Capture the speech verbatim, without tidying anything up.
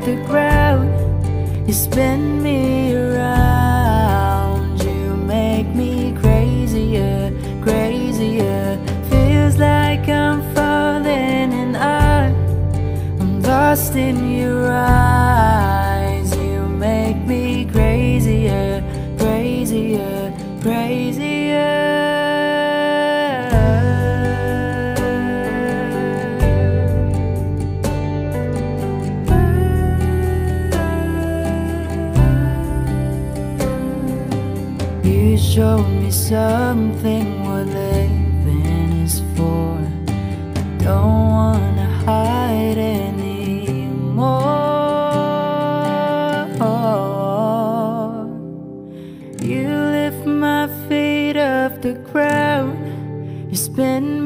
the ground. You spin me around. You make me crazier, crazier. Feels like I'm falling and I, I'm lost in your eyes. You make me crazier, crazier, crazier. You showed me something what living is for. I don't wanna hide anymore. You lift my feet off the ground. You spin